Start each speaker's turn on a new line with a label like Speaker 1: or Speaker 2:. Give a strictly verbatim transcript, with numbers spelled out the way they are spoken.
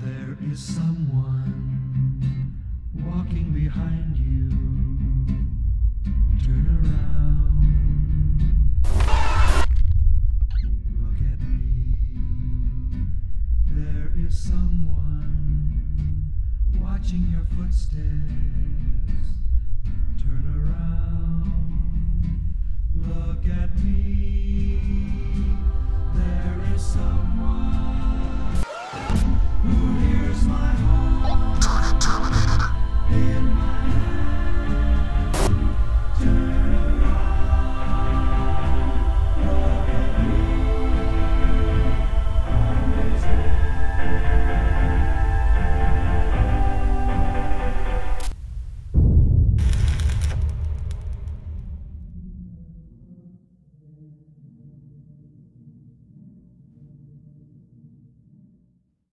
Speaker 1: There is someone walking behind you. Turn around. Look at me. There is someone watching your footsteps.